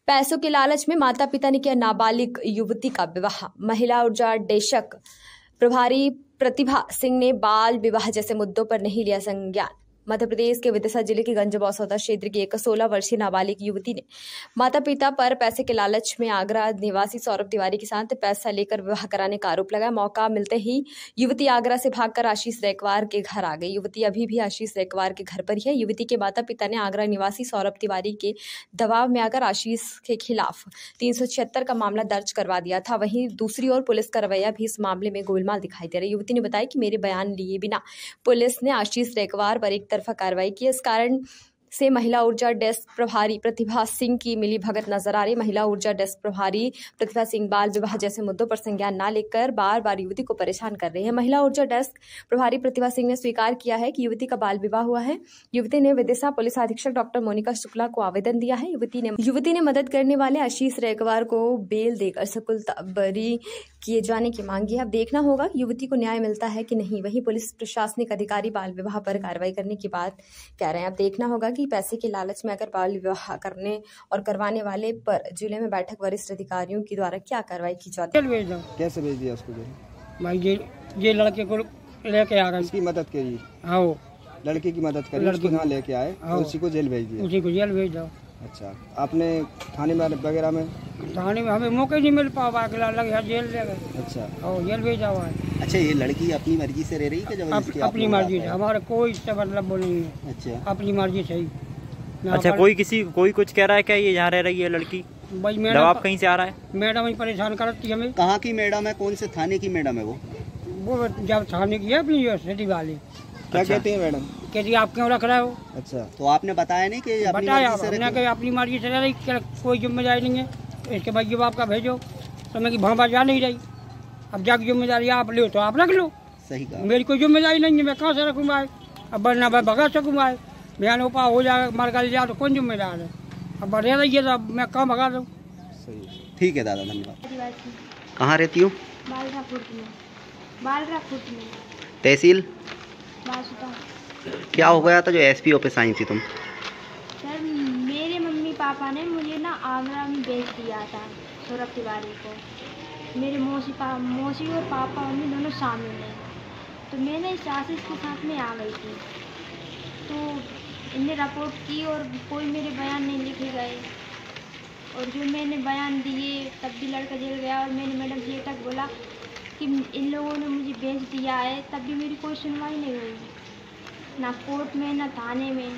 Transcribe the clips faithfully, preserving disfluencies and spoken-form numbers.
पैसों के लालच में माता पिता ने किया नाबालिग युवती का विवाह। महिला ऊर्जा डेशक प्रभारी प्रतिभा सिंह ने बाल विवाह जैसे मुद्दों पर नहीं लिया संज्ञान। मध्य प्रदेश के विदिशा जिले के गंजबौसौदा क्षेत्र की एक सोलह वर्षीय नाबालिग युवती ने माता पिता पर पैसे के लालच में आगरा निवासी सौरभ तिवारी के साथ पैसा लेकर विवाह कराने का आरोप लगाया। मौका मिलते ही युवती आगरा से भागकर आशीष रैकवार के घर आ गई। युवती अभी भी आशीष रैकवार के घर पर ही है। युवती के माता पिता ने आगरा निवासी सौरभ तिवारी के दबाव में आकर आशीष के खिलाफ तीन सौ छिहत्तर का मामला दर्ज करवा दिया था। वहीं दूसरी ओर पुलिस का रवैया भी इस मामले में गोलमाल दिखाई दे रहा है। युवती ने बताया कि मेरे बयान लिए बिना पुलिस ने आशीष रैकवार पर एक तरफा कार्रवाई की। इस कारण से महिला ऊर्जा डेस्क प्रभारी प्रतिभा सिंह की मिली भगत नजर आ रही। महिला ऊर्जा डेस्क प्रभारी प्रतिभा सिंह बाल विवाह जैसे मुद्दों पर संज्ञान न लेकर बार बार युवती को परेशान कर रही है। महिला ऊर्जा डेस्क प्रभारी प्रतिभा सिंह ने स्वीकार किया है कि युवती का बाल विवाह हुआ है। युवती ने विदिशा पुलिस अधीक्षक डॉक्टर मोनिका शुक्ला को आवेदन दिया है। युवती ने युवती ने मदद करने वाले आशीष रैकवार को बेल देकर सकुलता बरी किए जाने की मांगी है। अब देखना होगा कि युवती को न्याय मिलता है कि नहीं। वहीं पुलिस प्रशासनिक अधिकारी बाल विवाह पर कार्रवाई करने की बात कह रहे हैं। अब देखना होगा कि पैसे के लालच में अगर बाल विवाह करने और करवाने वाले पर जिले में बैठक वरिष्ठ अधिकारियों के द्वारा क्या कार्रवाई की जाती है। कैसे भेज दिया उसको? भाई ये ये लड़के को लेके आ गए, उसकी मदद करी। हाँ, लड़के की मदद करी, उसको यहाँ लेके आए, उसी को जेल भेज दिया। उसी को जेल भेज दो। अच्छा, आपने थाने में वगैरह में? थाने में हमें मौका नहीं मिल पावा, लगे जेल ले गए। अच्छा, और जेल भेजा हुआ है। अच्छा, ये लड़की अपनी मर्जी से रह रही है क्या? अप, अपनी मर्जी से, हमारे कोई इससे मतलब वो नहीं है। अच्छा, अपनी मर्जी से ही। अच्छा, कोई किसी कोई कुछ कह रहा है क्या ये यहाँ रह रही है लड़की? भाई दबाव कहीं से आ रहा है? मैडम ही परेशान करती है हमें। कहाँ की मैडम है? कौन से थाने की मैडम है वो? वो जब थाने की है अपनी यूनिवर्सिटी वाली। क्या अच्छा। कहती है मैडम? कहती आप क्यों रख रहे हो? अच्छा, तो आपने बताया नहीं कि अपनी बताया हमने कि अपनी मर्जी से रह रही, कोई जिम्मेदारी नहीं है इसके भाई जब आपका भेजो तो मैं की भापा जा नहीं रही। अब जब जिम्मेदारी आप लो तो आप रख लो। सही कहा। मेरी कोई जिम्मेदारी नहीं है, मैं कहाँ से रखूँगा? अब वरना मैं भगा सकूँगा। बयान उपा हो जाए, मर गल जाए तो कौन जिम्मेदार है? अब बढ़े रही तो मैं कहाँ भगा दूँ। सही, ठीक है दादा, धन्यवाद। कहाँ रहती हो? तहसील? क्या हो गया था जो एसपी ऑफिस आई थी तुम? सर, मेरे मम्मी पापा ने मुझे ना आगरा में भेज दिया था सौरभ तिवारी को। मेरे मौसी पा मौसी और पापा मम्मी दोनों शामिल हैं। तो मैंने इस आशीष के साथ में आ गई थी, तो इन्हें रिपोर्ट की और कोई मेरे बयान नहीं लिखे गए। और जो मैंने बयान दिए तब भी लड़का जेल गया। और मैंने मैडम से ये तक बोला कि इन लोगों ने मुझे भेज दिया है, तब भी मेरी कोई सुनवाई नहीं हुई, ना कोर्ट में ना थाने में।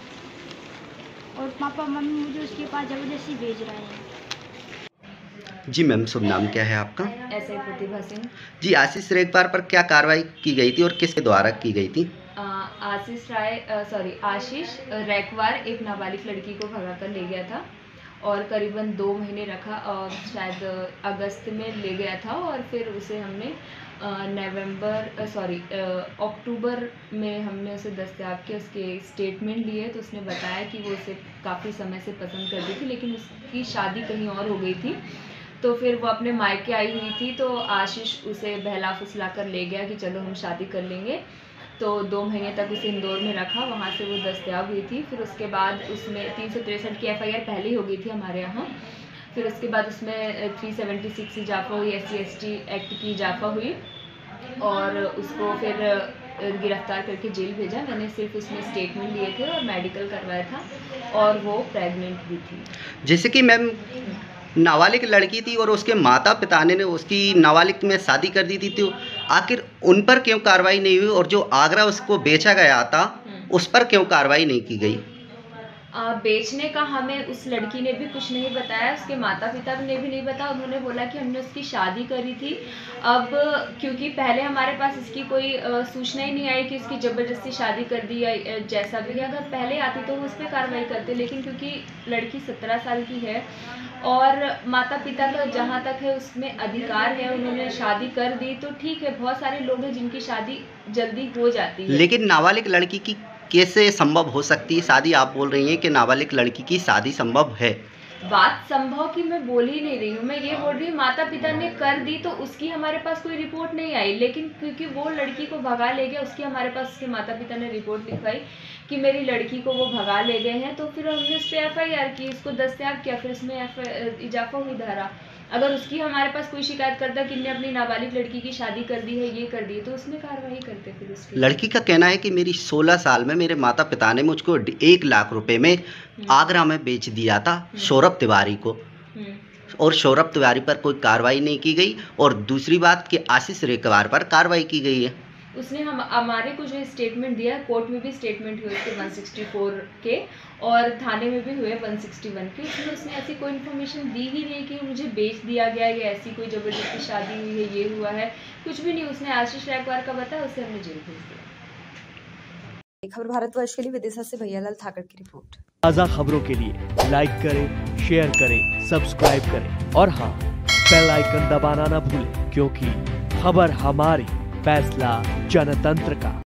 और पापा मम्मी मुझे उसके पास ज़बरदस्ती भेज रहे हैं। जी मैम, शुभ नाम क्या है आपका? ऐसे प्रतिभा सिंह जी, आशीष रैकवार पर क्या कार्रवाई की गई थी और किसके द्वारा की गई थी? आ, आशीष राय सॉरी आशीष रैकवार एक नाबालिग लड़की को भगा कर ले गया था और करीबन दो महीने रखा और शायद अगस्त में ले गया था। और फिर उसे हमने नवंबर सॉरी अक्टूबर में हमने उसे दस्तयाब किया। उसके स्टेटमेंट लिए तो उसने बताया कि वो उसे काफ़ी समय से पसंद करती थी, लेकिन उसकी शादी कहीं और हो गई थी। तो फिर वो अपने मायके आई हुई थी, तो आशीष उसे बहला फुसला कर ले गया कि चलो हम शादी कर लेंगे। तो दो महीने तक उसे इंदौर में रखा, वहाँ से वो दस्तयाब हुई थी। फिर उसके बाद उसमें तीन सौ तिरसठ की एफ आई आर पहले ही हो गई थी हमारे यहाँ। फिर उसके बाद उसमें थ्री सेवेंटी सिक्स इजाफा हुई, S C S T act की इजाफा हुई और उसको फिर गिरफ्तार करके जेल भेजा। मैंने सिर्फ उसमें स्टेटमेंट लिए थे और मेडिकल करवाया था और वो प्रेग्नेंट भी थी। जैसे कि मैम नाबालिग लड़की थी और उसके माता पिता ने उसकी नाबालिग में शादी कर दी थी, तो आखिर उन पर क्यों कार्रवाई नहीं हुई? और जो आगरा उसको बेचा गया था उस पर क्यों कार्रवाई नहीं की गई? आ, बेचने का हमें उस लड़की ने भी कुछ नहीं बताया, उसके माता पिता ने भी नहीं बताया। उन्होंने बोला कि हमने उसकी शादी करी थी। अब क्योंकि पहले हमारे पास इसकी कोई आ, सूचना ही नहीं आई कि उसकी ज़बरदस्ती शादी कर दी या जैसा भी। अगर पहले आती तो वो उस पर कार्रवाई करते, लेकिन क्योंकि लड़की सत्रह साल की है और माता पिता का जहाँ तक है उसमें अधिकार है, उन्होंने शादी कर दी तो ठीक है। बहुत सारे लोग हैं जिनकी शादी जल्दी हो जाती है, लेकिन नाबालिग लड़की की कैसे संभव हो सकती है शादी? आप बोल रही हैं कि नाबालिग लड़की की शादी संभव है। बात संभव की मैं बोल ही नहीं रही हूँ, मैं ये बोल रही हूँ माता पिता ने कर दी तो उसकी हमारे पास कोई रिपोर्ट नहीं आई, लेकिन क्योंकि वो लड़की को भगा ले गया, उसकी हमारे पास उसके माता पिता ने रिपोर्ट लिखवाई कि मेरी लड़की को वो भगा ले गए हैं, तो फिर हमने उस पर एफ आई आर की, उसको दस्तयाब किया, फिर उसमें एफ इजाफा हुई धारा। अगर उसकी हमारे पास कोई शिकायत करता कि इन्हें अपनी नाबालिग लड़की की शादी कर दी है, ये कर दी, तो उसमें कार्रवाई करते फिर उसकी। लड़की का कहना है कि मेरी सोलह साल में मेरे माता पिता ने मुझको एक लाख रुपए में आगरा में बेच दिया था सौरभ तिवारी को, और सौरभ तिवारी पर कोई कार्रवाई नहीं की गई, और दूसरी बात कि आशीष रेकवार पर कार्रवाई की गई है। उसने हम हमारे को जो स्टेटमेंट दिया, कोर्ट में भी स्टेटमेंट हुए उसके एक सौ चौंसठ के, और थाने में भी हुए एक सौ इकसठ के, उसमें उसने ऐसी कोई इन्फॉर्मेशन दी ही नहीं कि मुझे बेच दिया गया या ऐसी कोई ज़बरदस्ती शादी हुई है, ये हुआ है, कुछ भी नहीं। उसने आशीष रेकवार का बताया, उससे हमने जेल भेज दिया। खबर भारतवर्ष के लिए विदिशा से भैयालाल ठाकर की रिपोर्ट। ताज़ा खबरों के लिए लाइक करें, शेयर करें, सब्सक्राइब करें और हाँ, बेल आइकन दबाना ना भूलें, क्योंकि खबर हमारी, फैसला जनतंत्र का।